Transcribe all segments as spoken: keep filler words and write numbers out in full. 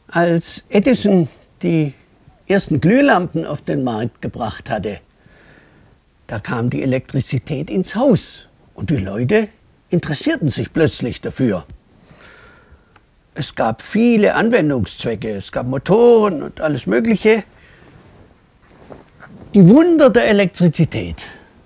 Als Edison die ersten Glühlampen auf den Markt gebracht hatte, da kam die Elektrizität ins Haus und die Leute interessierten sich plötzlich dafür. Es gab viele Anwendungszwecke, es gab Motoren und alles Mögliche. Die Wunder der Elektrizität.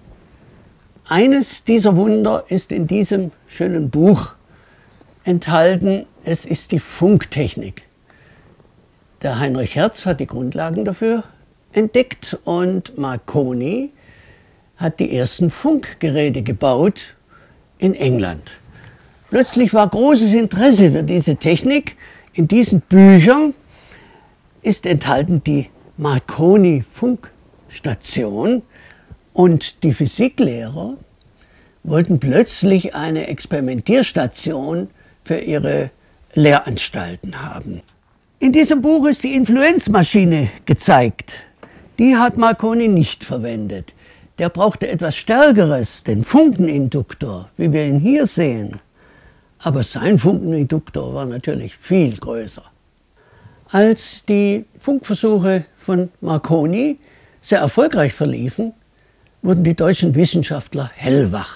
Eines dieser Wunder ist in diesem schönen Buch enthalten, es ist die Funktechnik. Der Heinrich Hertz hat die Grundlagen dafür entdeckt und Marconi hat die ersten Funkgeräte gebaut in England. Plötzlich war großes Interesse für diese Technik. In diesen Büchern ist enthalten die Marconi-Funkstation und die Physiklehrer wollten plötzlich eine Experimentierstation für ihre Lehranstalten haben. In diesem Buch ist die Influenzmaschine gezeigt. Die hat Marconi nicht verwendet. Der brauchte etwas Stärkeres, den Funkeninduktor, wie wir ihn hier sehen. Aber sein Funkeninduktor war natürlich viel größer. Als die Funkversuche von Marconi sehr erfolgreich verliefen, wurden die deutschen Wissenschaftler hellwach.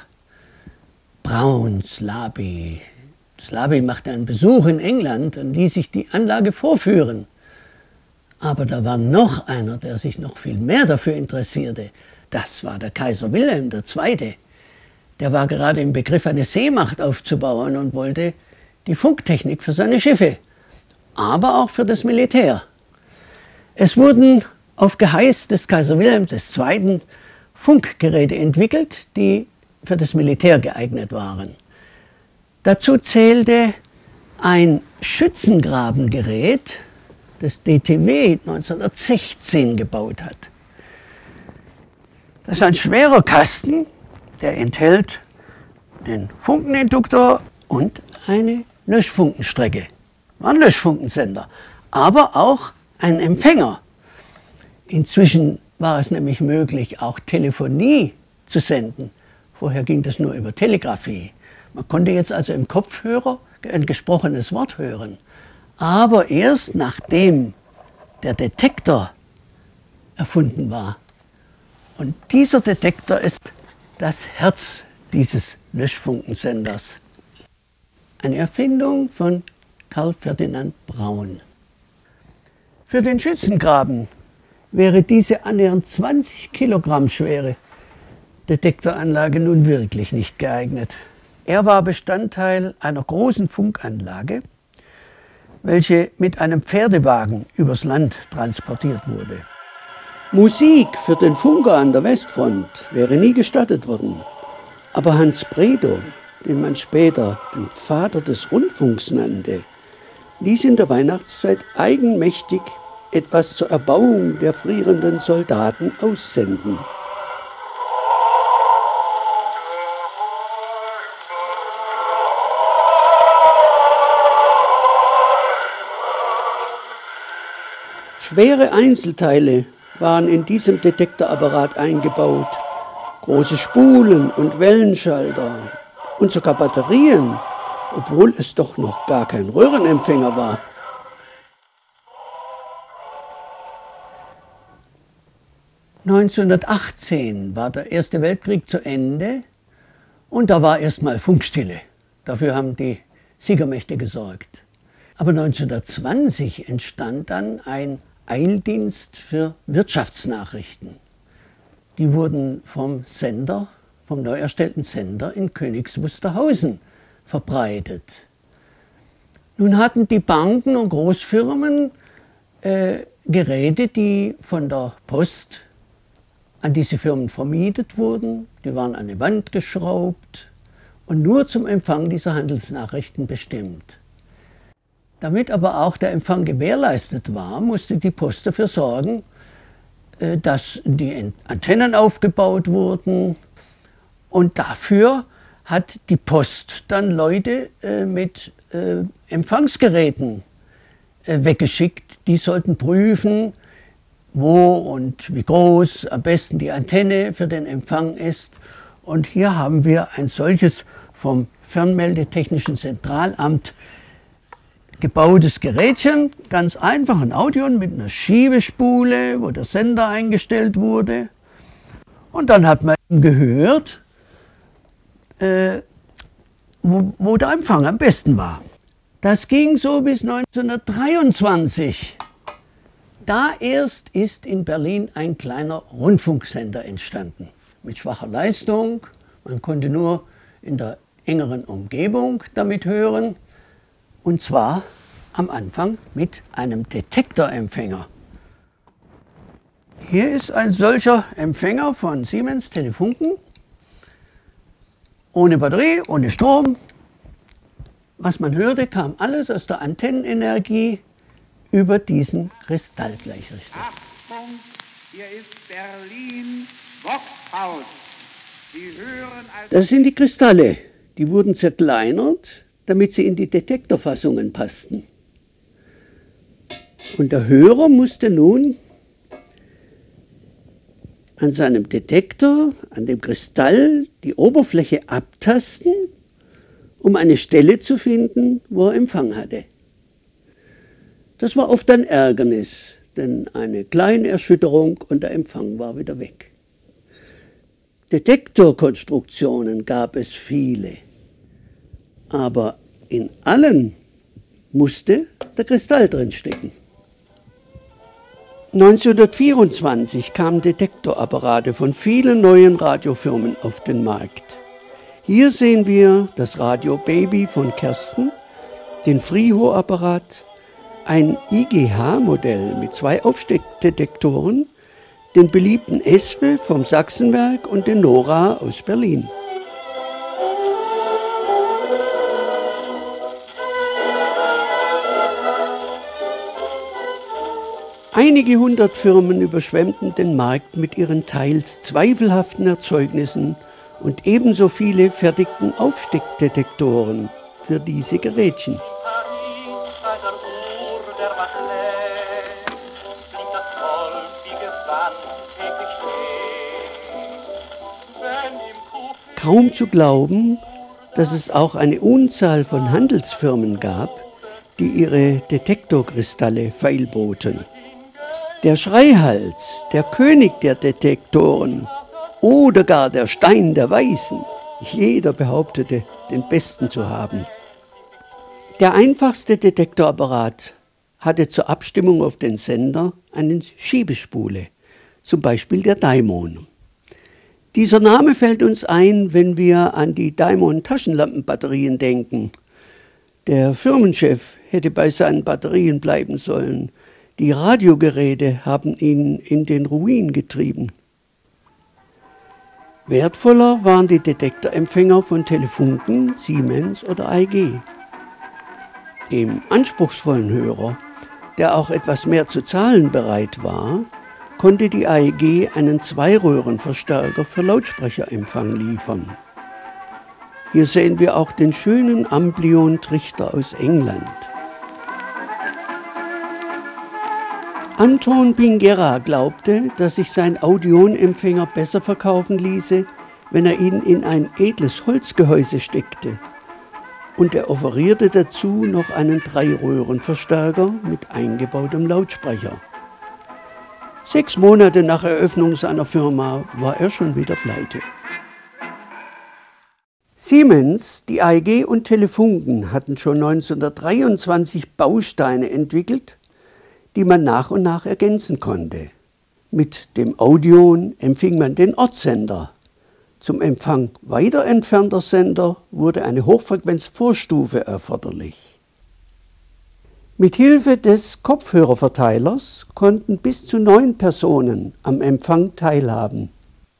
Braun, Slaby. Slaby machte einen Besuch in England und ließ sich die Anlage vorführen. Aber da war noch einer, der sich noch viel mehr dafür interessierte. Das war der Kaiser Wilhelm der Zweite. Der war gerade im Begriff, eine Seemacht aufzubauen und wollte die Funktechnik für seine Schiffe, aber auch für das Militär. Es wurden auf Geheiß des Kaiser Wilhelm der Zweite Funkgeräte entwickelt, die für das Militär geeignet waren. Dazu zählte ein Schützengrabengerät, das D T W neunzehnhundertsechzehn gebaut hat. Das ist ein schwerer Kasten, der enthält den Funkeninduktor und eine Löschfunkenstrecke. War ein Löschfunkensender, aber auch ein Empfänger. Inzwischen war es nämlich möglich, auch Telefonie zu senden. Vorher ging das nur über Telegrafie. Man konnte jetzt also im Kopfhörer ein gesprochenes Wort hören. Aber erst nachdem der Detektor erfunden war. Und dieser Detektor ist das Herz dieses Löschfunkensenders. Eine Erfindung von Karl Ferdinand Braun. Für den Schützengraben wäre diese annähernd zwanzig Kilogramm schwere Detektoranlage nun wirklich nicht geeignet. Er war Bestandteil einer großen Funkanlage, welche mit einem Pferdewagen übers Land transportiert wurde. Musik für den Funker an der Westfront wäre nie gestattet worden. Aber Hans Bredow, den man später den Vater des Rundfunks nannte, ließ in der Weihnachtszeit eigenmächtig etwas zur Erbauung der frierenden Soldaten aussenden. Schwere Einzelteile waren in diesem Detektorapparat eingebaut. Große Spulen und Wellenschalter und sogar Batterien, obwohl es doch noch gar kein Röhrenempfänger war. neunzehnhundertachtzehn war der Erste Weltkrieg zu Ende und da war erstmal Funkstille. Dafür haben die Siegermächte gesorgt. Aber neunzehnhundertzwanzig entstand dann ein Eildienst für Wirtschaftsnachrichten. Die wurden vom Sender, vom neu erstellten Sender in Königs Wusterhausen verbreitet. Nun hatten die Banken und Großfirmen äh, Geräte, die von der Post an diese Firmen vermietet wurden. Die waren an eine Wand geschraubt und nur zum Empfang dieser Handelsnachrichten bestimmt. Damit aber auch der Empfang gewährleistet war, musste die Post dafür sorgen, dass die Antennen aufgebaut wurden. Und dafür hat die Post dann Leute mit Empfangsgeräten weggeschickt. Die sollten prüfen, wo und wie groß am besten die Antenne für den Empfang ist. Und hier haben wir ein solches vom Fernmeldetechnischen Zentralamt gebautes Gerätchen, ganz einfach ein Audion mit einer Schiebespule, wo der Sender eingestellt wurde. Und dann hat man gehört, äh, wo, wo der Empfang am besten war. Das ging so bis neunzehnhundertdreiundzwanzig. Da erst ist in Berlin ein kleiner Rundfunksender entstanden. Mit schwacher Leistung, man konnte nur in der engeren Umgebung damit hören. Und zwar am Anfang mit einem Detektorempfänger. Hier ist ein solcher Empfänger von Siemens Telefunken. Ohne Batterie, ohne Strom. Was man hörte, kam alles aus der Antennenenergie über diesen Kristallgleichrichter. Achtung, hier ist Berlin Boxhaus. Sie hören als Das sind die Kristalle. Die wurden zerkleinert, damit sie in die Detektorfassungen passten. Und der Hörer musste nun an seinem Detektor, an dem Kristall, die Oberfläche abtasten, um eine Stelle zu finden, wo er Empfang hatte. Das war oft ein Ärgernis, denn eine kleine Erschütterung und der Empfang war wieder weg. Detektorkonstruktionen gab es viele, aber in allen musste der Kristall drinstecken. neunzehnhundertvierundzwanzig kamen Detektorapparate von vielen neuen Radiofirmen auf den Markt. Hier sehen wir das Radio Baby von Kersten, den Friho-Apparat, ein I G H-Modell mit zwei Aufsteckdetektoren, den beliebten Espe vom Sachsenwerk und den Nora aus Berlin. Einige hundert Firmen überschwemmten den Markt mit ihren teils zweifelhaften Erzeugnissen und ebenso viele fertigten Aufsteckdetektoren für diese Gerätchen. Kaum zu glauben, dass es auch eine Unzahl von Handelsfirmen gab, die ihre Detektorkristalle feilboten. Der Schreihals, der König der Detektoren oder gar der Stein der Weisen, jeder behauptete, den besten zu haben. Der einfachste Detektorapparat hatte zur Abstimmung auf den Sender eine Schiebespule, zum Beispiel der Daimon. Dieser Name fällt uns ein, wenn wir an die Daimon-Taschenlampenbatterien denken. Der Firmenchef hätte bei seinen Batterien bleiben sollen. Die Radiogeräte haben ihn in den Ruin getrieben. Wertvoller waren die Detektorempfänger von Telefunken, Siemens oder A E G. Dem anspruchsvollen Hörer, der auch etwas mehr zu zahlen bereit war, konnte die A E G einen Zweiröhrenverstärker für Lautsprecherempfang liefern. Hier sehen wir auch den schönen Amplion-Trichter aus England. Anton Pinguera glaubte, dass sich sein Audionempfänger besser verkaufen ließe, wenn er ihn in ein edles Holzgehäuse steckte. Und er offerierte dazu noch einen Dreiröhrenverstärker mit eingebautem Lautsprecher. Sechs Monate nach Eröffnung seiner Firma war er schon wieder pleite. Siemens, die A E G und Telefunken hatten schon neunzehnhundertdreiundzwanzig Bausteine entwickelt, die man nach und nach ergänzen konnte. Mit dem Audion empfing man den Ortssender. Zum Empfang weiter entfernter Sender wurde eine Hochfrequenzvorstufe erforderlich. Mit Hilfe des Kopfhörerverteilers konnten bis zu neun Personen am Empfang teilhaben.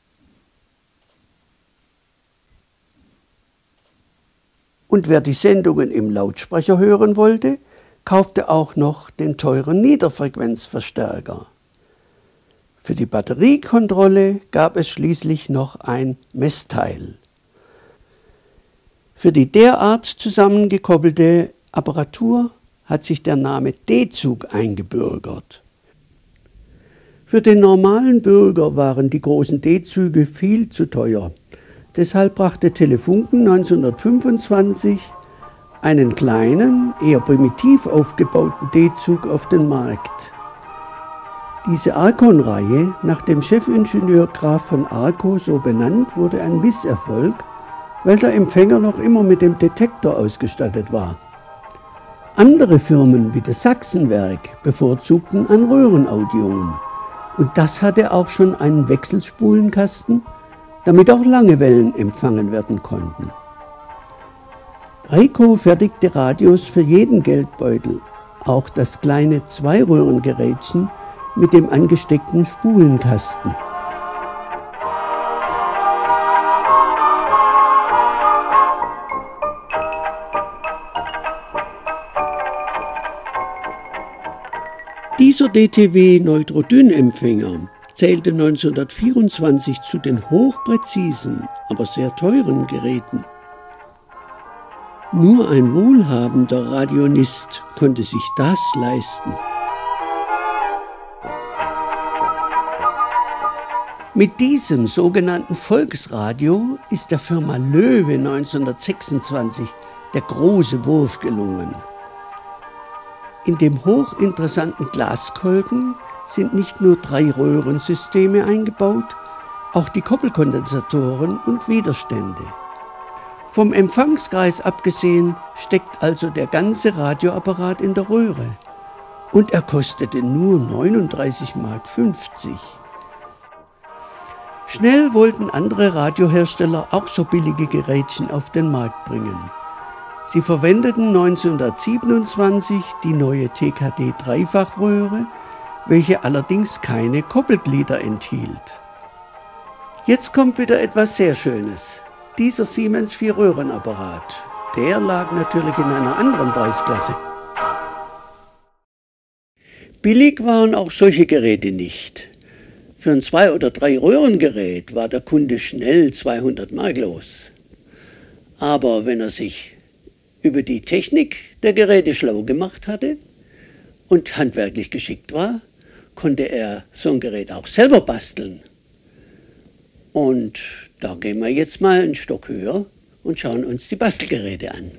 Und wer die Sendungen im Lautsprecher hören wollte, kaufte auch noch den teuren Niederfrequenzverstärker. Für die Batteriekontrolle gab es schließlich noch ein Messteil. Für die derart zusammengekoppelte Apparatur hat sich der Name D-Zug eingebürgert. Für den normalen Bürger waren die großen D-Züge viel zu teuer. Deshalb brachte Telefunken neunzehnhundertfünfundzwanzig einen kleinen, eher primitiv aufgebauten D-Zug auf den Markt. Diese Arkon-Reihe, nach dem Chefingenieur Graf von Arco so benannt, wurde ein Misserfolg, weil der Empfänger noch immer mit dem Detektor ausgestattet war. Andere Firmen wie das Sachsenwerk bevorzugten ein Röhrenaudioon. Und das hatte auch schon einen Wechselspulenkasten, damit auch lange Wellen empfangen werden konnten. Rico fertigte Radios für jeden Geldbeutel, auch das kleine Zweiröhrengerätchen mit dem angesteckten Spulenkasten. Dieser D T W-Neutrodynempfänger zählte neunzehnhundertvierundzwanzig zu den hochpräzisen, aber sehr teuren Geräten. Nur ein wohlhabender Radionist konnte sich das leisten. Mit diesem sogenannten Volksradio ist der Firma Löwe neunzehnhundertsechsundzwanzig der große Wurf gelungen. In dem hochinteressanten Glaskolben sind nicht nur drei Röhrensysteme eingebaut, auch die Koppelkondensatoren und Widerstände. Vom Empfangskreis abgesehen steckt also der ganze Radioapparat in der Röhre. Und er kostete nur neununddreißig Mark fünfzig. Schnell wollten andere Radiohersteller auch so billige Gerätchen auf den Markt bringen. Sie verwendeten neunzehnhundertsiebenundzwanzig die neue T K D-Dreifachröhre, welche allerdings keine Koppelglieder enthielt. Jetzt kommt wieder etwas sehr Schönes. Dieser Siemens Vier-Röhren-Apparat, der lag natürlich in einer anderen Preisklasse. Billig waren auch solche Geräte nicht. Für ein Zwei- oder Drei-Röhren-Gerät war der Kunde schnell zweihundert Mark los. Aber wenn er sich über die Technik der Geräte schlau gemacht hatte und handwerklich geschickt war, konnte er so ein Gerät auch selber basteln. Und da gehen wir jetzt mal einen Stock höher und schauen uns die Bastelgeräte an.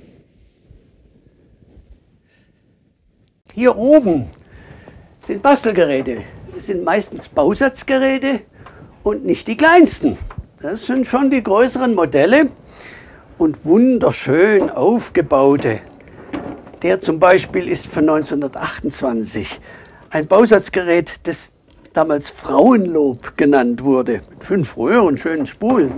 Hier oben sind Bastelgeräte. Das sind meistens Bausatzgeräte und nicht die kleinsten. Das sind schon die größeren Modelle und wunderschön aufgebaute. Der zum Beispiel ist von neunzehnhundertachtundzwanzig. Ein Bausatzgerät, das damals Frauenlob genannt wurde, mit fünf Röhren, schönen Spulen.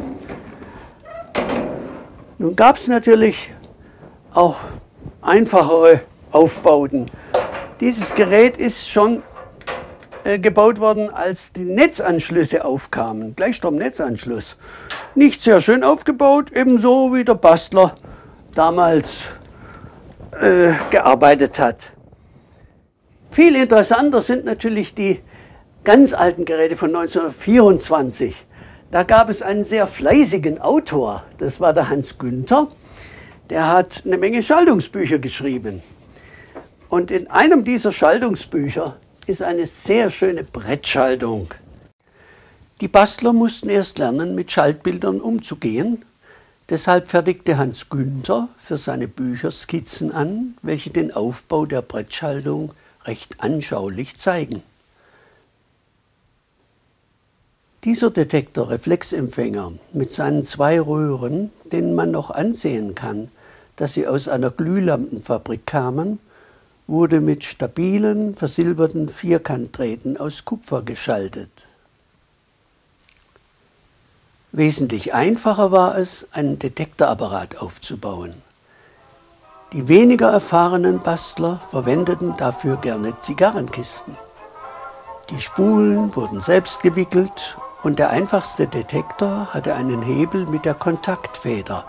Nun gab es natürlich auch einfachere Aufbauten. Dieses Gerät ist schon äh, gebaut worden, als die Netzanschlüsse aufkamen, Gleichstromnetzanschluss. Nicht sehr schön aufgebaut, ebenso wie der Bastler damals äh, gearbeitet hat. Viel interessanter sind natürlich die ganz alten Geräte von neunzehnhundertvierundzwanzig. Da gab es einen sehr fleißigen Autor, das war der Hans Günther. Der hat eine Menge Schaltungsbücher geschrieben. Und in einem dieser Schaltungsbücher ist eine sehr schöne Brettschaltung. Die Bastler mussten erst lernen, mit Schaltbildern umzugehen. Deshalb fertigte Hans Günther für seine Bücher Skizzen an, welche den Aufbau der Brettschaltung recht anschaulich zeigen. Dieser Detektor-Reflexempfänger mit seinen zwei Röhren, denen man noch ansehen kann, dass sie aus einer Glühlampenfabrik kamen, wurde mit stabilen, versilberten Vierkantdrähten aus Kupfer geschaltet. Wesentlich einfacher war es, einen Detektorapparat aufzubauen. Die weniger erfahrenen Bastler verwendeten dafür gerne Zigarrenkisten. Die Spulen wurden selbst gewickelt und der einfachste Detektor hatte einen Hebel mit der Kontaktfeder.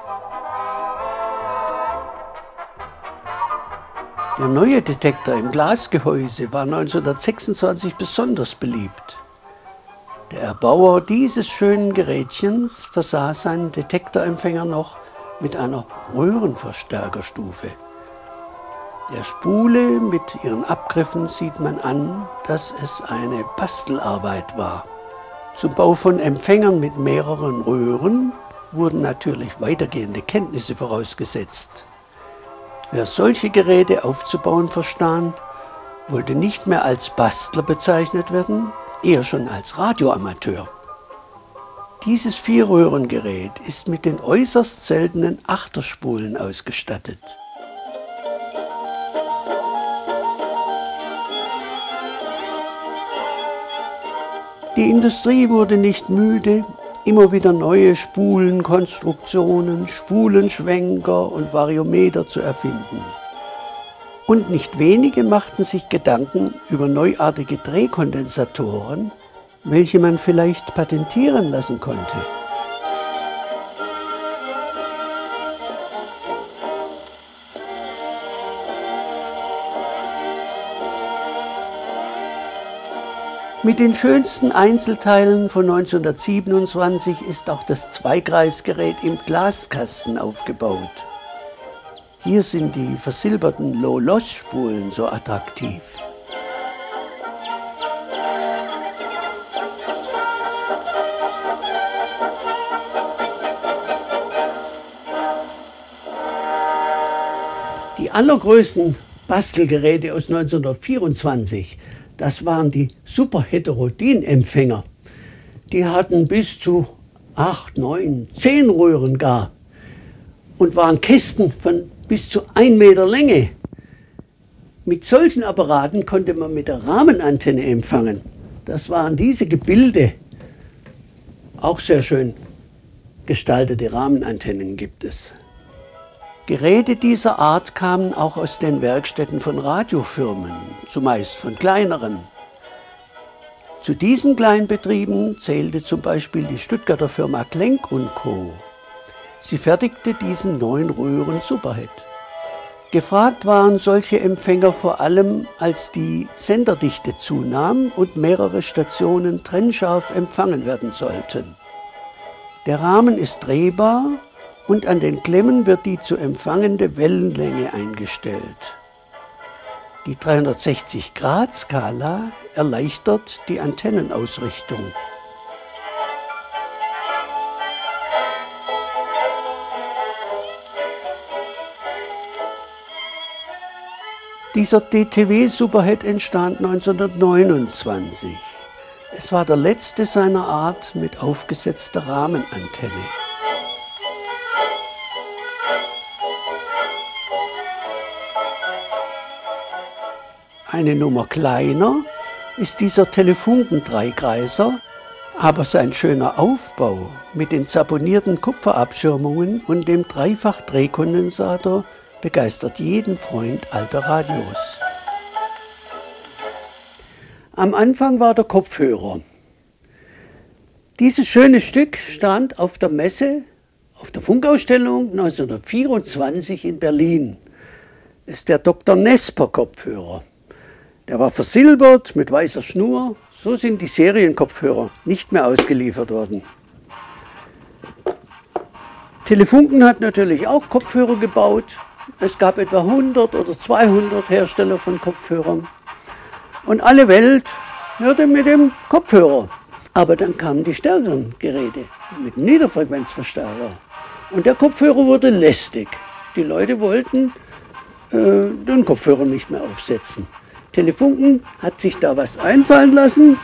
Der neue Detektor im Glasgehäuse war neunzehnhundertsechsundzwanzig besonders beliebt. Der Erbauer dieses schönen Gerätchens versah seinen Detektorempfänger noch mit einer Röhrenverstärkerstufe. Der Spule mit ihren Abgriffen sieht man an, dass es eine Bastelarbeit war. Zum Bau von Empfängern mit mehreren Röhren wurden natürlich weitergehende Kenntnisse vorausgesetzt. Wer solche Geräte aufzubauen verstand, wollte nicht mehr als Bastler bezeichnet werden, eher schon als Radioamateur. Dieses Vierröhrengerät ist mit den äußerst seltenen Achterspulen ausgestattet. Die Industrie wurde nicht müde, immer wieder neue Spulenkonstruktionen, Spulenschwenker und Variometer zu erfinden. Und nicht wenige machten sich Gedanken über neuartige Drehkondensatoren, welche man vielleicht patentieren lassen konnte. Mit den schönsten Einzelteilen von neunzehnhundertsiebenundzwanzig ist auch das Zweikreisgerät im Glaskasten aufgebaut. Hier sind die versilberten Low-Loss-Spulen so attraktiv. Die allergrößten Bastelgeräte aus neunzehnhundertvierundzwanzig, das waren die Superheterodin-Empfänger. Die hatten bis zu acht, neun, zehn Röhren gar und waren Kästen von bis zu ein Meter Länge. Mit solchen Apparaten konnte man mit der Rahmenantenne empfangen. Das waren diese Gebilde. Auch sehr schön gestaltete Rahmenantennen gibt es. Geräte dieser Art kamen auch aus den Werkstätten von Radiofirmen, zumeist von kleineren. Zu diesen Kleinbetrieben zählte zum Beispiel die Stuttgarter Firma Klenk und Co. Sie fertigte diesen neun Röhren Superhet. Gefragt waren solche Empfänger vor allem, als die Senderdichte zunahm und mehrere Stationen trennscharf empfangen werden sollten. Der Rahmen ist drehbar und an den Klemmen wird die zu empfangende Wellenlänge eingestellt. Die dreihundertsechzig Grad Skala erleichtert die Antennenausrichtung. Dieser D T W-Superhet entstand neunzehnhundertneunundzwanzig. Es war der letzte seiner Art mit aufgesetzter Rahmenantenne. Eine Nummer kleiner ist dieser Telefunken-Dreikreiser, aber sein schöner Aufbau mit den zaponierten Kupferabschirmungen und dem Dreifach-Drehkondensator begeistert jeden Freund alter Radios. Am Anfang war der Kopfhörer. Dieses schöne Stück stand auf der Messe, auf der Funkausstellung neunzehnhundertvierundzwanzig in Berlin. Das ist der Doktor Nesper Kopfhörer. Der war versilbert mit weißer Schnur. So sind die Serienkopfhörer nicht mehr ausgeliefert worden. Telefunken hat natürlich auch Kopfhörer gebaut. Es gab etwa hundert oder zweihundert Hersteller von Kopfhörern. Und alle Welt hörte mit dem Kopfhörer. Aber dann kamen die stärkeren Geräte mit Niederfrequenzverstärker. Und der Kopfhörer wurde lästig. Die Leute wollten äh, den Kopfhörer nicht mehr aufsetzen. Telefunken hat sich da was einfallen lassen.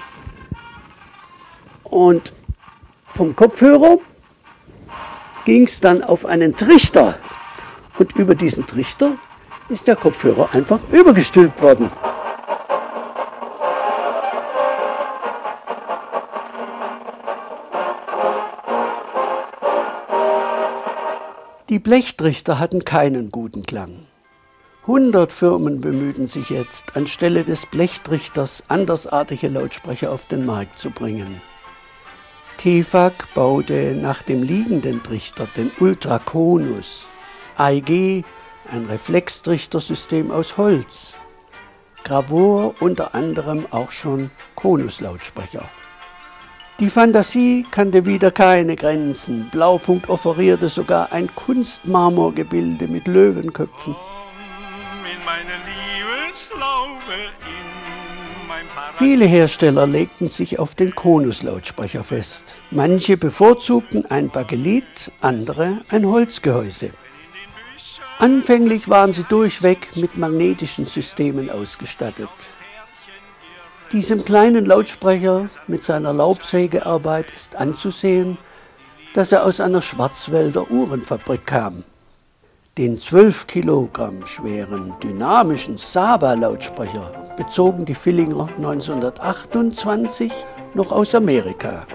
Und vom Kopfhörer ging es dann auf einen Trichter. Und über diesen Trichter ist der Kopfhörer einfach übergestülpt worden. Die Blechtrichter hatten keinen guten Klang. hundert Firmen bemühten sich jetzt, anstelle des Blechtrichters andersartige Lautsprecher auf den Markt zu bringen. Tefag baute nach dem liegenden Trichter den Ultrakonus, A E G ein Reflextrichtersystem aus Holz, Gravur unter anderem auch schon Konuslautsprecher. Die Fantasie kannte wieder keine Grenzen. Blaupunkt offerierte sogar ein Kunstmarmorgebilde mit Löwenköpfen. Viele Hersteller legten sich auf den Konuslautsprecher fest. Manche bevorzugten ein Bakelit, andere ein Holzgehäuse. Anfänglich waren sie durchweg mit magnetischen Systemen ausgestattet. Diesem kleinen Lautsprecher mit seiner Laubsägearbeit ist anzusehen, dass er aus einer Schwarzwälder Uhrenfabrik kam. Den zwölf Kilogramm schweren dynamischen Saba-Lautsprecher bezogen die Villinger neunzehnhundertachtundzwanzig noch aus Amerika.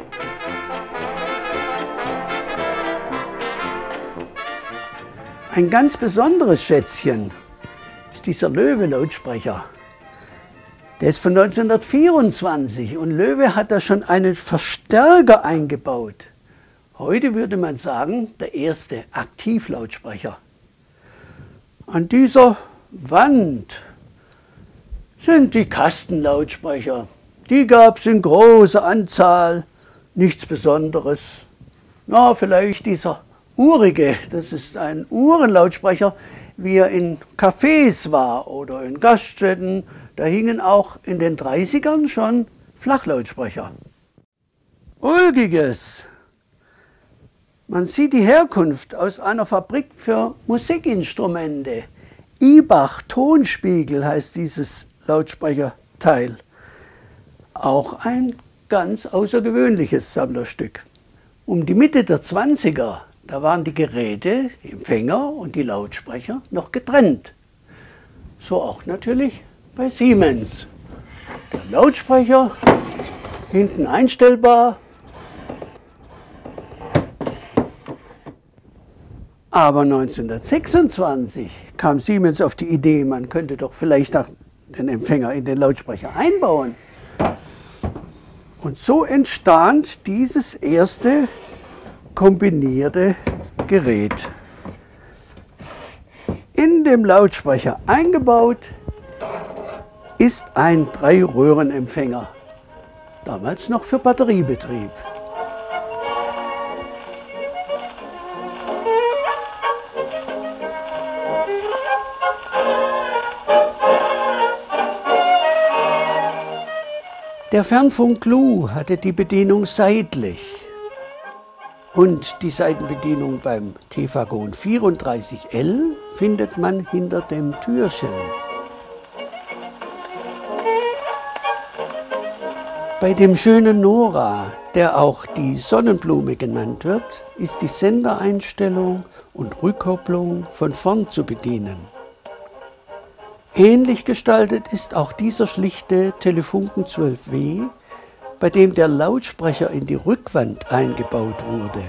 Ein ganz besonderes Schätzchen ist dieser Löwe-Lautsprecher. Der ist von neunzehnhundertvierundzwanzig und Löwe hat da schon einen Verstärker eingebaut. Heute würde man sagen, der erste Aktivlautsprecher. An dieser Wand sind die Kastenlautsprecher. Die gab es in großer Anzahl, nichts Besonderes. Na, vielleicht dieser urige, das ist ein Uhrenlautsprecher, wie er in Cafés war oder in Gaststätten. Da hingen auch in den dreißigern schon Flachlautsprecher. Ulgiges. Man sieht die Herkunft aus einer Fabrik für Musikinstrumente. Ibach Tonspiegel heißt dieses Lautsprecherteil. Auch ein ganz außergewöhnliches Sammlerstück. Um die Mitte der zwanziger, da waren die Geräte, die Empfänger und die Lautsprecher noch getrennt. So auch natürlich bei Siemens. Der Lautsprecher, hinten einstellbar. Aber neunzehnhundertsechsundzwanzig kam Siemens auf die Idee, man könnte doch vielleicht auch den Empfänger in den Lautsprecher einbauen. Und so entstand dieses erste kombinierte Gerät. In dem Lautsprecher eingebaut ist ein Drei-Röhren-Empfänger, damals noch für Batteriebetrieb. Der Fernfunk Glu hatte die Bedienung seitlich und die Seitenbedienung beim Tefagon vierunddreißig L findet man hinter dem Türchen. Bei dem schönen Nora, der auch die Sonnenblume genannt wird, ist die Sendereinstellung und Rückkopplung von vorn zu bedienen. Ähnlich gestaltet ist auch dieser schlichte Telefunken zwölf W, bei dem der Lautsprecher in die Rückwand eingebaut wurde.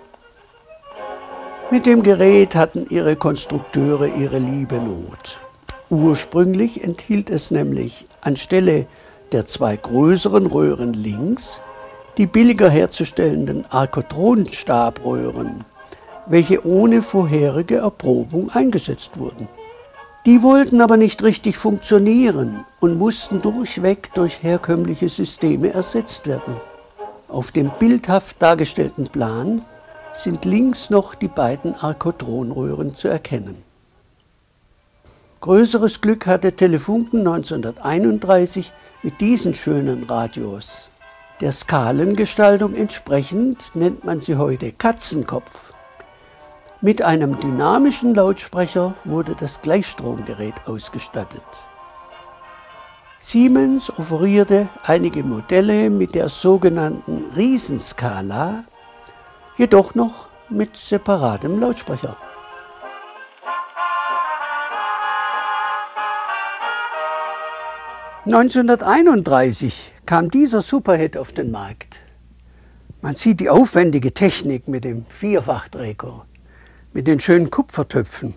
Mit dem Gerät hatten ihre Konstrukteure ihre liebe Not. Ursprünglich enthielt es nämlich anstelle der zwei größeren Röhren links die billiger herzustellenden Arkotron-Stabröhren, welche ohne vorherige Erprobung eingesetzt wurden. Die wollten aber nicht richtig funktionieren und mussten durchweg durch herkömmliche Systeme ersetzt werden. Auf dem bildhaft dargestellten Plan sind links noch die beiden Arkotronröhren zu erkennen. Größeres Glück hatte Telefunken neunzehnhunderteinunddreißig mit diesen schönen Radios. Der Skalengestaltung entsprechend nennt man sie heute Katzenkopf. Mit einem dynamischen Lautsprecher wurde das Gleichstromgerät ausgestattet. Siemens offerierte einige Modelle mit der sogenannten Riesenskala, jedoch noch mit separatem Lautsprecher. neunzehnhunderteinunddreißig kam dieser Superhit auf den Markt. Man sieht die aufwendige Technik mit dem Vierfachdrehko, mit den schönen Kupfertöpfen.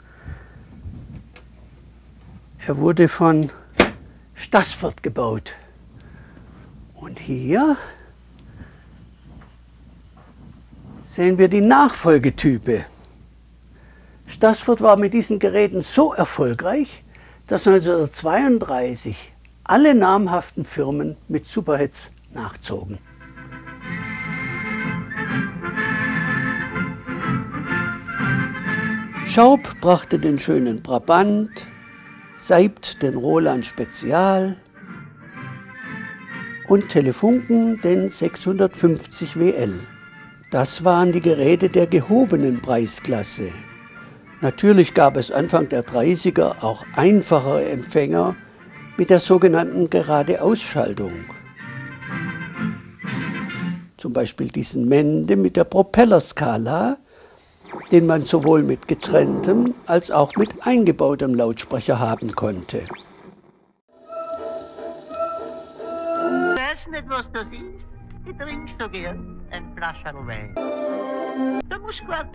Er wurde von Stassfurt gebaut. Und hier sehen wir die Nachfolgetype. Stassfurt war mit diesen Geräten so erfolgreich, dass neunzehnhundertzweiunddreißig alle namhaften Firmen mit Superhits nachzogen. Schaub brachte den schönen Brabant, Seibt den Roland Spezial und Telefunken den sechshundertfünfzig W L. Das waren die Geräte der gehobenen Preisklasse. Natürlich gab es Anfang der dreißiger auch einfachere Empfänger mit der sogenannten Geradeausschaltung. Zum Beispiel diesen Mende mit der Propellerskala, den man sowohl mit getrenntem als auch mit eingebautem Lautsprecher haben konnte. Du weißt nicht, was das ist? Ich trinkst du gern ein Flascherl Wein. Du musst gut.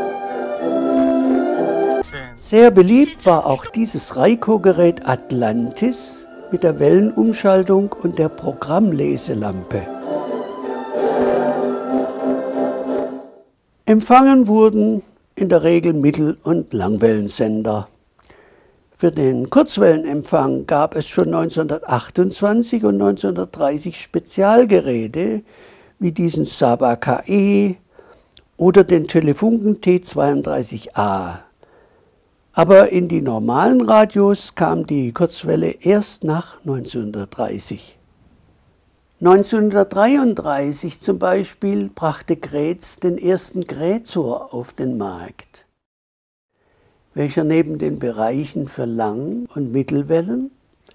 Sehr beliebt war auch dieses Reiko-Gerät Atlantis mit der Wellenumschaltung und der Programmleselampe. Empfangen wurden in der Regel Mittel- und Langwellensender. Für den Kurzwellenempfang gab es schon neunzehnhundertachtundzwanzig und neunzehnhundertdreißig Spezialgeräte wie diesen Saba K E oder den Telefunken T zweiunddreißig A. Aber in die normalen Radios kam die Kurzwelle erst nach neunzehnhundertdreißig. neunzehnhundertdreiunddreißig zum Beispiel brachte Graetz den ersten Graezor auf den Markt, welcher neben den Bereichen für Lang- und Mittelwellen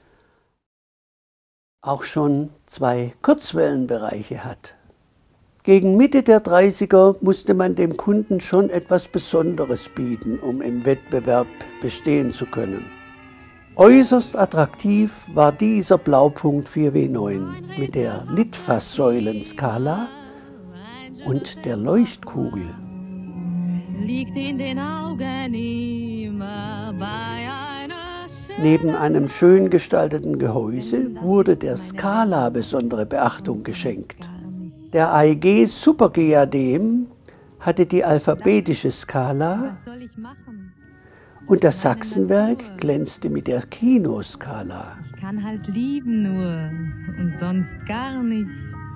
auch schon zwei Kurzwellenbereiche hat. Gegen Mitte der dreißiger musste man dem Kunden schon etwas Besonderes bieten, um im Wettbewerb bestehen zu können. Äußerst attraktiv war dieser Blaupunkt vier W neun mit der Litfaßsäulenskala und der Leuchtkugel. Liegt in den Augen immer bei einer Neben einem schön gestalteten Gehäuse wurde der Skala besondere Beachtung geschenkt. Der A E G Supergeadem hatte die alphabetische Skala soll ich machen? und das Sachsenwerk glänzte mit der Kinoskala. Ich kann halt lieben nur und sonst gar nicht.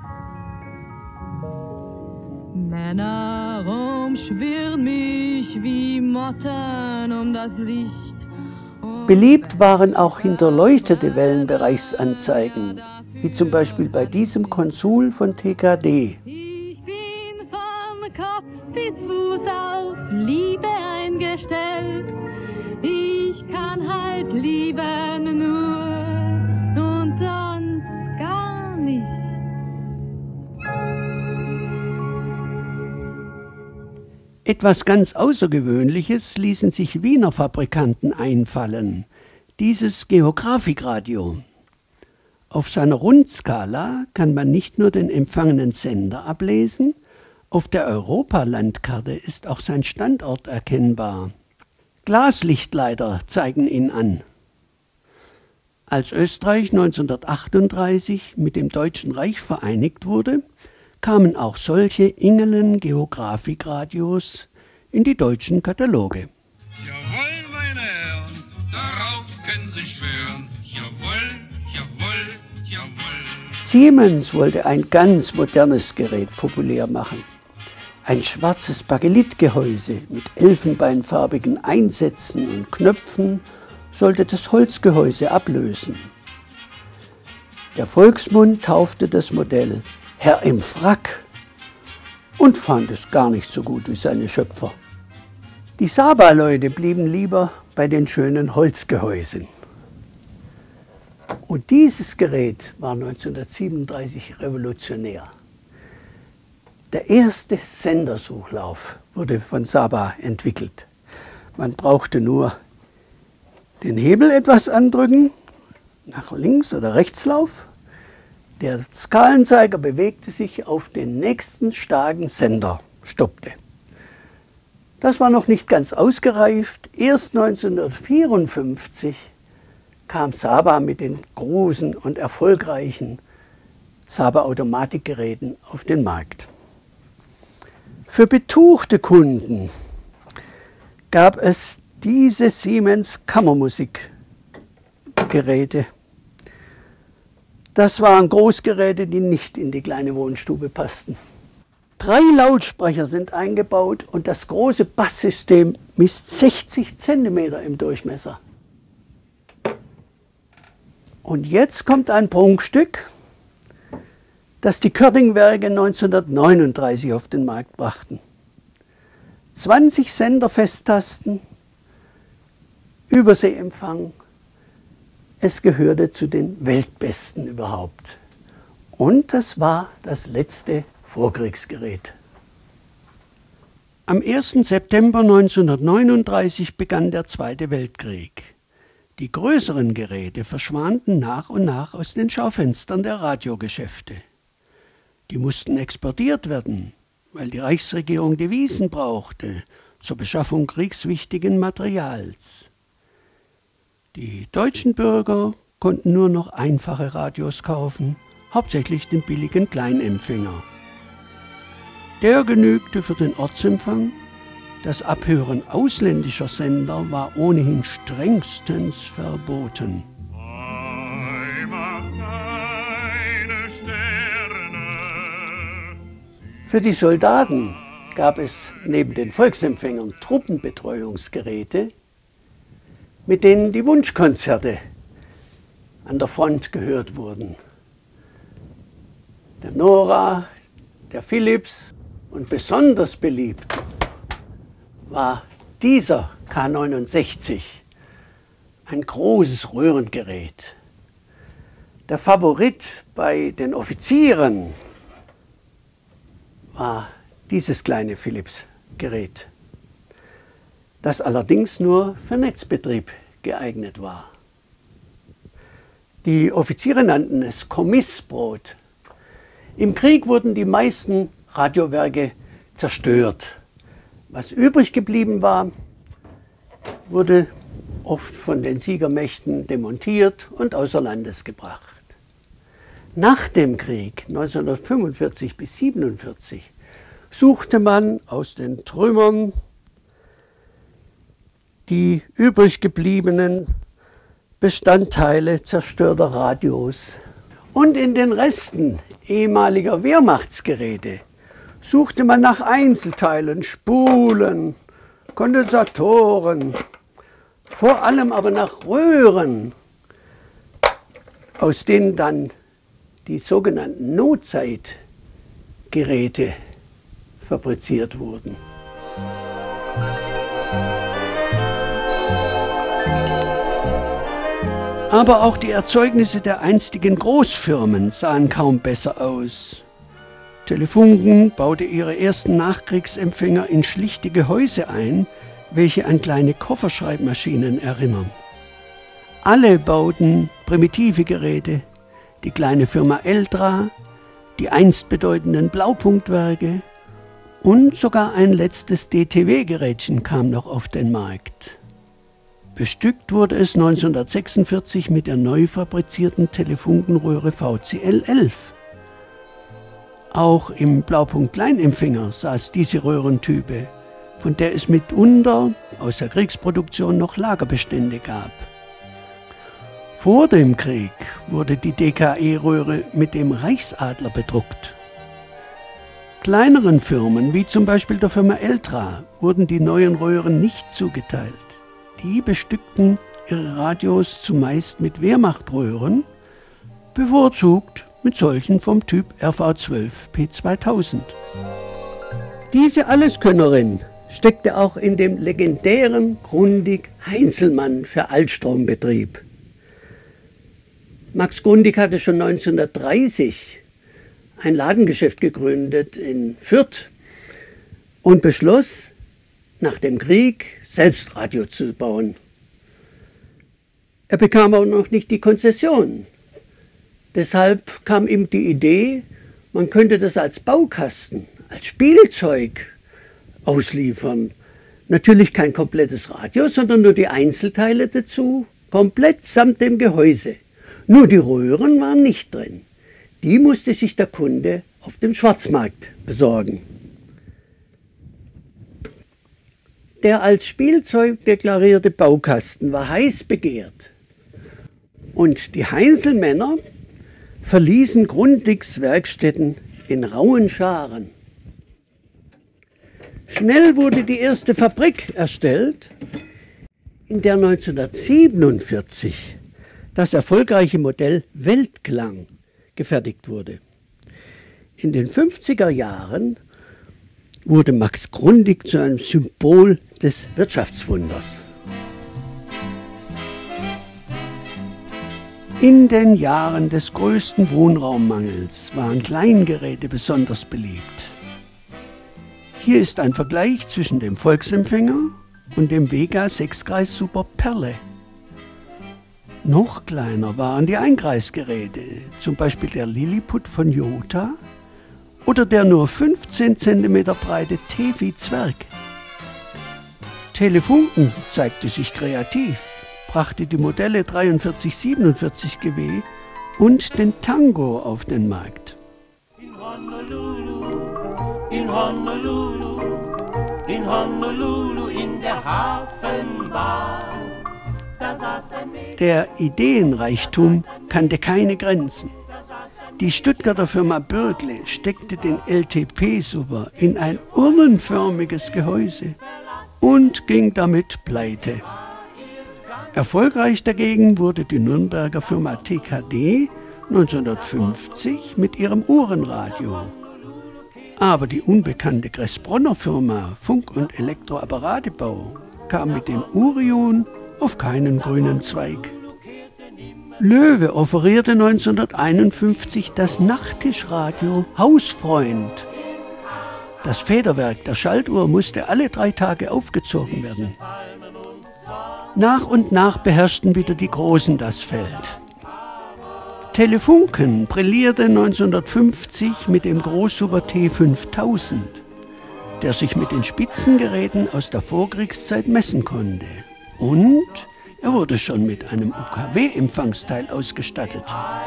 Männer umschwirren mich wie Motten um das Licht. Beliebt waren auch hinterleuchtete Wellenbereichsanzeigen, wie zum Beispiel bei diesem Konsul von T K D. Ich bin von Kopf bis Fuß auf Liebe eingestellt. Ich kann halt lieben nur und sonst gar nicht. Etwas ganz Außergewöhnliches ließen sich Wiener Fabrikanten einfallen, dieses Geographikradio. Auf seiner Rundskala kann man nicht nur den empfangenen Sender ablesen, auf der Europalandkarte ist auch sein Standort erkennbar. Glaslichtleiter zeigen ihn an. Als Österreich neunzehnhundertachtunddreißig mit dem Deutschen Reich vereinigt wurde, kamen auch solche Ingelen-Geographikradios in die deutschen Kataloge. Jawohl, meine Herren, darauf können Sie schwören. Jawohl, jawohl, jawohl. Siemens wollte ein ganz modernes Gerät populär machen. Ein schwarzes Bakelitgehäuse mit elfenbeinfarbigen Einsätzen und Knöpfen sollte das Holzgehäuse ablösen. Der Volksmund taufte das Modell Herr im Frack und fand es gar nicht so gut wie seine Schöpfer. Die Saba-Leute blieben lieber bei den schönen Holzgehäusen. Und dieses Gerät war neunzehnhundertsiebenunddreißig revolutionär. Der erste Sendersuchlauf wurde von Saba entwickelt. Man brauchte nur den Hebel etwas andrücken, nach links oder rechtslauf. Der Skalenzeiger bewegte sich auf den nächsten starken Sender, stoppte. Das war noch nicht ganz ausgereift. Erst neunzehnhundertvierundfünfzig kam Saba mit den großen und erfolgreichen Saba-Automatikgeräten auf den Markt. Für betuchte Kunden gab es diese Siemens Kammermusikgeräte. Das waren Großgeräte, die nicht in die kleine Wohnstube passten. Drei Lautsprecher sind eingebaut und das große Basssystem misst sechzig Zentimeter im Durchmesser. Und jetzt kommt ein Prunkstück, das die Körtingwerke neunzehnhundertneununddreißig auf den Markt brachten. zwanzig Sender-Festtasten Überseeempfang. Es gehörte zu den Weltbesten überhaupt. Und das war das letzte Vorkriegsgerät. Am ersten September neunzehnhundertneununddreißig begann der Zweite Weltkrieg. Die größeren Geräte verschwanden nach und nach aus den Schaufenstern der Radiogeschäfte. Die mussten exportiert werden, weil die Reichsregierung Devisen brauchte zur Beschaffung kriegswichtigen Materials. Die deutschen Bürger konnten nur noch einfache Radios kaufen, hauptsächlich den billigen Kleinempfänger. Der genügte für den Ortsempfang. Das Abhören ausländischer Sender war ohnehin strengstens verboten. Für die Soldaten gab es neben den Volksempfängern Truppenbetreuungsgeräte, mit denen die Wunschkonzerte an der Front gehört wurden. Der Nora, der Philips und besonders beliebt war dieser K neunundsechzig, ein großes Röhrengerät. Der Favorit bei den Offizieren war dieses kleine Philips-Gerät, das allerdings nur für Netzbetrieb geeignet war. Die Offiziere nannten es Kommissbrot. Im Krieg wurden die meisten Radiowerke zerstört. Was übrig geblieben war, wurde oft von den Siegermächten demontiert und außer Landes gebracht. Nach dem Krieg neunzehnhundertfünfundvierzig bis siebenundvierzig suchte man aus den Trümmern die übrig gebliebenen Bestandteile zerstörter Radios. Und in den Resten ehemaliger Wehrmachtsgeräte suchte man nach Einzelteilen, Spulen, Kondensatoren, vor allem aber nach Röhren, aus denen dann die sogenannten Notzeitgeräte fabriziert wurden. Aber auch die Erzeugnisse der einstigen Großfirmen sahen kaum besser aus. Telefunken baute ihre ersten Nachkriegsempfänger in schlichte Gehäuse ein, welche an kleine Kofferschreibmaschinen erinnern. Alle bauten primitive Geräte, die kleine Firma Eldra, die einst bedeutenden Blaupunktwerke und sogar ein letztes D T W-Gerätchen kam noch auf den Markt. Bestückt wurde es neunzehnhundertsechsundvierzig mit der neu fabrizierten Telefunkenröhre V C L elf. Auch im Blaupunkt-Kleinempfänger saß diese Röhrentype, von der es mitunter aus der Kriegsproduktion noch Lagerbestände gab. Vor dem Krieg wurde die D K E-Röhre mit dem Reichsadler bedruckt. Kleineren Firmen, wie zum Beispiel der Firma Eldra, wurden die neuen Röhren nicht zugeteilt. Die bestückten ihre Radios zumeist mit Wehrmachtröhren, bevorzugt mit solchen vom Typ R V zwölf P zweitausend. Diese Alleskönnerin steckte auch in dem legendären Grundig-Heinzelmann für Altstrombetrieb. Max Grundig hatte schon neunzehnhundertdreißig ein Ladengeschäft gegründet in Fürth und beschloss, nach dem Krieg selbst Radio zu bauen. Er bekam aber noch nicht die Konzession. Deshalb kam ihm die Idee, man könnte das als Baukasten, als Spielzeug ausliefern. Natürlich kein komplettes Radio, sondern nur die Einzelteile dazu, komplett samt dem Gehäuse. Nur die Röhren waren nicht drin. Die musste sich der Kunde auf dem Schwarzmarkt besorgen. Der als Spielzeug deklarierte Baukasten war heiß begehrt. Und die Heinzelmänner verließen Grundigs Werkstätten in rauen Scharen. Schnell wurde die erste Fabrik erstellt, in der neunzehnhundertsiebenundvierzig das erfolgreiche Modell Weltklang gefertigt wurde. In den fünfziger Jahren wurde Max Grundig zu einem Symbol des Wirtschaftswunders. In den Jahren des größten Wohnraummangels waren Kleingeräte besonders beliebt. Hier ist ein Vergleich zwischen dem Volksempfänger und dem Vega sechs-Kreis Super Perle. Noch kleiner waren die Einkreisgeräte, zum Beispiel der Lilliput von Yota oder der nur fünfzehn Zentimeter breite Tevi Zwerg. Telefunken zeigte sich kreativ, brachte die Modelle dreiundvierzig siebenundvierzig G W und den Tango auf den Markt. In Honolulu, in Honolulu, in Honolulu, in der Hafenbar. Der Ideenreichtum kannte keine Grenzen. Die Stuttgarter Firma Bürgle steckte den L T P-Super in ein urnenförmiges Gehäuse und ging damit pleite. Erfolgreich dagegen wurde die Nürnberger Firma T K D neunzehnhundertfünfzig mit ihrem Uhrenradio. Aber die unbekannte Kressbronner Firma Funk- und Elektroapparatebau kam mit dem Urion auf keinen grünen Zweig. Löwe offerierte neunzehnhunderteinundfünfzig das Nachttischradio Hausfreund. Das Federwerk der Schaltuhr musste alle drei Tage aufgezogen werden. Nach und nach beherrschten wieder die Großen das Feld. Telefunken brillierte neunzehnhundertfünfzig mit dem Großsuper T fünftausend, der sich mit den Spitzengeräten aus der Vorkriegszeit messen konnte. Und er wurde schon mit einem U K W-Empfangsteil ausgestattet.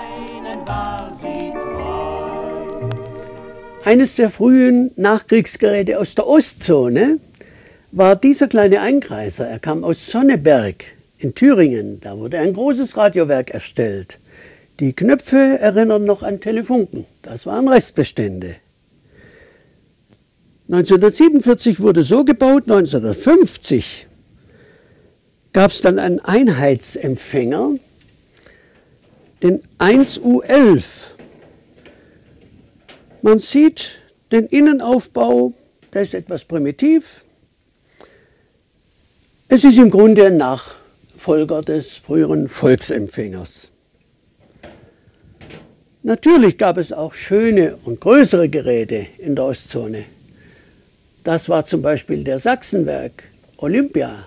Eines der frühen Nachkriegsgeräte aus der Ostzone war dieser kleine Einkreiser. Er kam aus Sonneberg in Thüringen. Da wurde ein großes Radiowerk erstellt. Die Knöpfe erinnern noch an Telefunken. Das waren Restbestände. neunzehnhundertsiebenundvierzig wurde so gebaut, neunzehnhundertfünfzig gab es dann einen Einheitsempfänger, den eins U elf. Man sieht den Innenaufbau, der ist etwas primitiv. Es ist im Grunde ein Nachfolger des früheren Volksempfängers. Natürlich gab es auch schöne und größere Geräte in der Ostzone. Das war zum Beispiel der Sachsenwerk Olympia.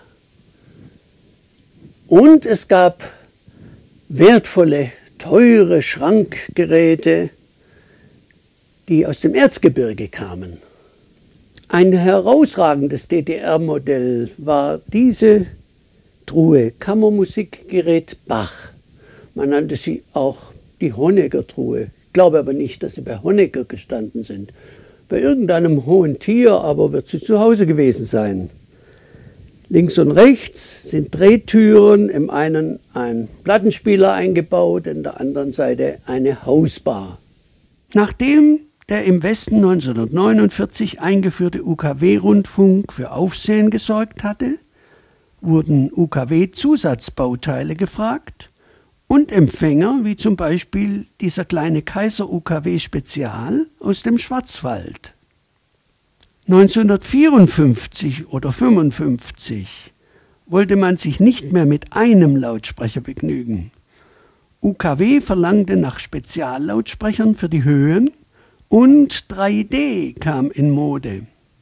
Und es gab wertvolle, teure Schrankgeräte, die aus dem Erzgebirge kamen. Ein herausragendes D D R-Modell war diese Truhe, Kammermusikgerät Bach. Man nannte sie auch die Honecker-Truhe. Ich glaube aber nicht, dass sie bei Honecker gestanden sind. Bei irgendeinem hohen Tier aber wird sie zu Hause gewesen sein. Links und rechts sind Drehtüren, im einen ein Plattenspieler eingebaut, in der anderen Seite eine Hausbar. Nachdem der im Westen neunzehnhundertneunundvierzig eingeführte U K W-Rundfunk für Aufsehen gesorgt hatte, wurden U K W-Zusatzbauteile gefragt und Empfänger, wie zum Beispiel dieser kleine Kaiser U K W Spezial aus dem Schwarzwald. neunzehnhundertvierundfünfzig oder fünfundfünfzig wollte man sich nicht mehr mit einem Lautsprecher begnügen. U K W verlangte nach Speziallautsprechern für die Höhen und drei D kam in Mode.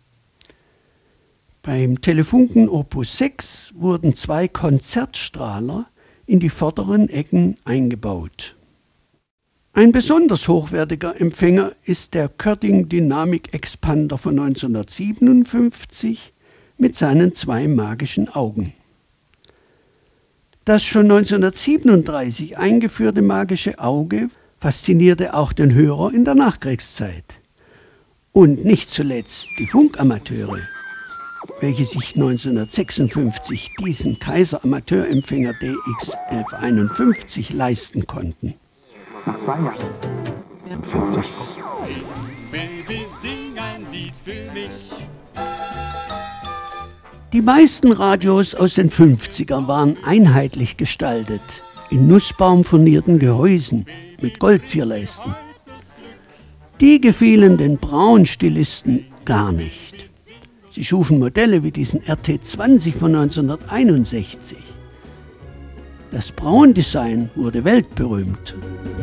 Beim Telefunken Opus sechs wurden zwei Konzertstrahler in die vorderen Ecken eingebaut. Ein besonders hochwertiger Empfänger ist der Körting Dynamic Expander von neunzehnhundertsiebenundfünfzig mit seinen zwei magischen Augen. Das schon neunzehnhundertsiebenunddreißig eingeführte magische Auge faszinierte auch den Hörer in der Nachkriegszeit. Und nicht zuletzt die Funkamateure, welche sich neunzehnhundertsechsundfünfzig diesen Kaiser Amateurempfänger D X elf einundfünfzig leisten konnten. Nach zwei Jahren. vierzig. Baby, sing ein Lied für mich. Die meisten Radios aus den fünfzigern waren einheitlich gestaltet, in nussbaumfurnierten Gehäusen mit Goldzierleisten. Die gefielen den Braun-Stilisten gar nicht. Sie schufen Modelle wie diesen R T zwanzig von neunzehnhunderteinundsechzig. Das Braundesign wurde weltberühmt.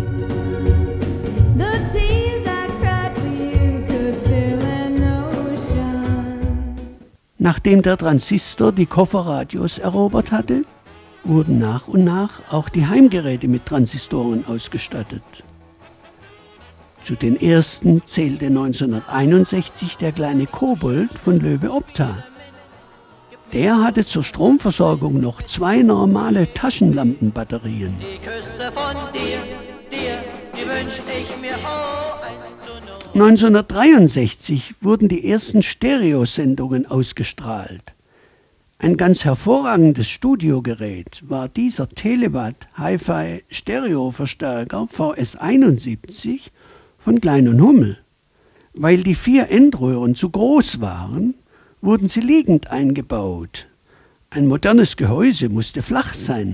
Nachdem der Transistor die Kofferradios erobert hatte, wurden nach und nach auch die Heimgeräte mit Transistoren ausgestattet. Zu den ersten zählte neunzehnhunderteinundsechzig der kleine Kobold von Löwe Opta. Der hatte zur Stromversorgung noch zwei normale Taschenlampenbatterien. Die Küsse von dir, dir, die wünsch ich mir oh, eins zu null. neunzehnhundertdreiundsechzig wurden die ersten Stereosendungen ausgestrahlt. Ein ganz hervorragendes Studiogerät war dieser Telewatt Hi-Fi Stereoverstärker V S einundsiebzig von Klein und Hummel. Weil die vier Endröhren zu groß waren, wurden sie liegend eingebaut. Ein modernes Gehäuse musste flach sein.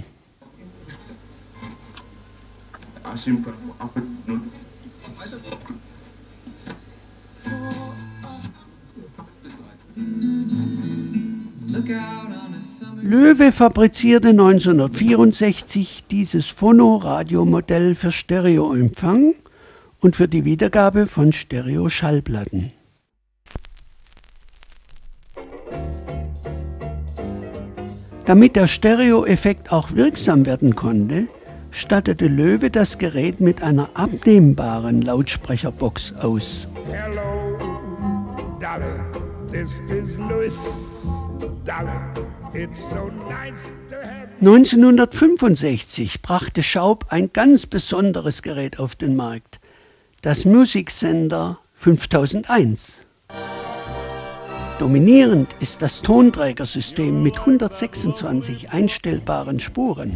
Löwe fabrizierte neunzehnhundertvierundsechzig dieses Phono-Radio-Modell für Stereoempfang und für die Wiedergabe von Stereo-Schallplatten. Damit der Stereoeffekt auch wirksam werden konnte, stattete Löwe das Gerät mit einer abnehmbaren Lautsprecherbox aus. Hello, Dolly, this is Louis. Dolly, it's so nice to have you. neunzehnhundertfünfundsechzig brachte Schaub ein ganz besonderes Gerät auf den Markt, das Musiksender fünftausendeins. Dominierend ist das Tonträgersystem mit hundertsechsundzwanzig einstellbaren Spuren.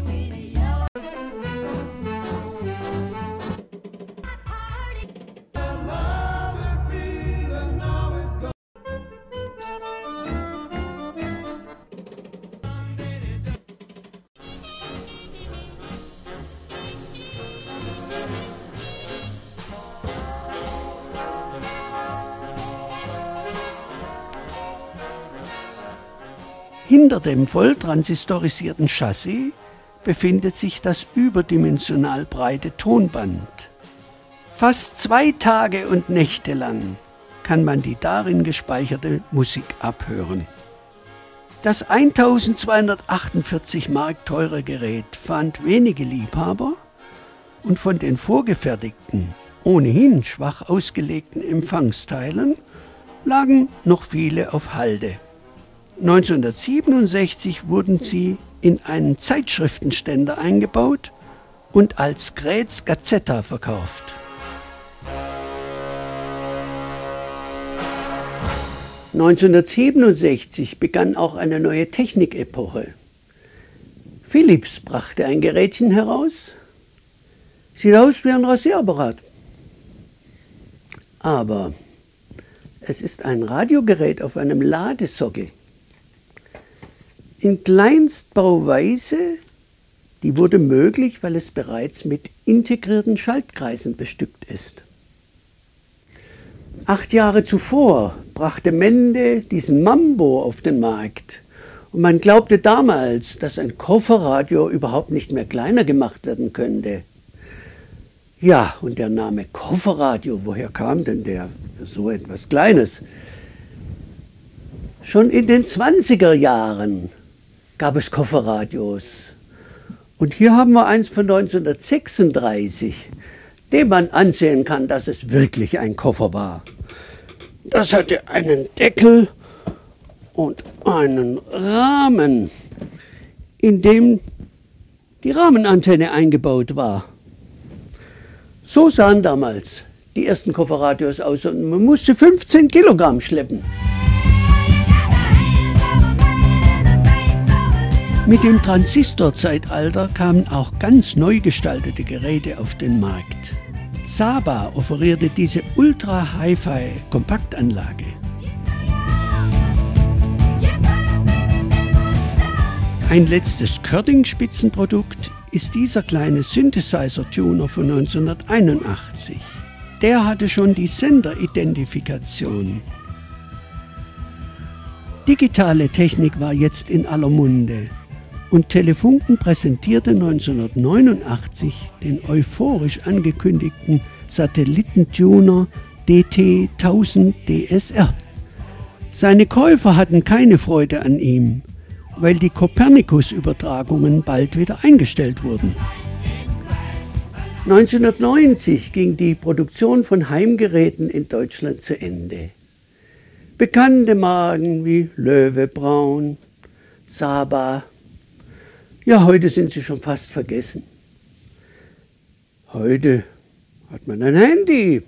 Hinter dem volltransistorisierten Chassis befindet sich das überdimensional breite Tonband. Fast zwei Tage und Nächte lang kann man die darin gespeicherte Musik abhören. Das eintausendzweihundertachtundvierzig Mark teure Gerät fand wenige Liebhaber und von den vorgefertigten, ohnehin schwach ausgelegten Empfangsteilen lagen noch viele auf Halde. neunzehnhundertsiebenundsechzig wurden sie in einen Zeitschriftenständer eingebaut und als Grätz Gazzetta verkauft. neunzehnhundertsiebenundsechzig begann auch eine neue Technikepoche. Philips brachte ein Gerätchen heraus. Sieht aus wie ein Rasierapparat. Aber es ist ein Radiogerät auf einem Ladesockel. In Kleinstbauweise, die wurde möglich, weil es bereits mit integrierten Schaltkreisen bestückt ist. Acht Jahre zuvor brachte Mende diesen Mambo auf den Markt. Und man glaubte damals, dass ein Kofferradio überhaupt nicht mehr kleiner gemacht werden könnte. Ja, und der Name Kofferradio, woher kam denn der für so etwas Kleines? Schon in den zwanziger Jahren gab es Kofferradios. Und hier haben wir eins von neunzehnhundertsechsunddreißig, dem man ansehen kann, dass es wirklich ein Koffer war. Das hatte einen Deckel und einen Rahmen, in dem die Rahmenantenne eingebaut war. So sahen damals die ersten Kofferradios aus und man musste fünfzehn Kilogramm schleppen. Mit dem Transistorzeitalter kamen auch ganz neu gestaltete Geräte auf den Markt. Saba offerierte diese Ultra-Hi-Fi-Kompaktanlage. Ein letztes Körting-Spitzenprodukt ist dieser kleine Synthesizer-Tuner von neunzehnhunderteinundachtzig. Der hatte schon die Senderidentifikation. Digitale Technik war jetzt in aller Munde. und Telefunken präsentierte neunzehnhundertneunundachtzig den euphorisch angekündigten Satellitentuner D T tausend D S R. Seine Käufer hatten keine Freude an ihm, weil die Kopernikus-Übertragungen bald wieder eingestellt wurden. neunzehnhundertneunzig ging die Produktion von Heimgeräten in Deutschland zu Ende. Bekannte Marken wie Löwe Braun, Saba, ja, heute sind sie schon fast vergessen. Heute hat man ein Handy.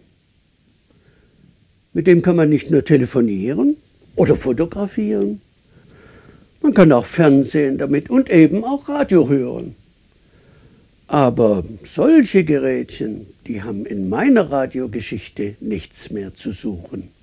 Mit dem kann man nicht nur telefonieren oder fotografieren. Man kann auch Fernsehen damit und eben auch Radio hören. Aber solche Gerätchen, die haben in meiner Radiogeschichte nichts mehr zu suchen.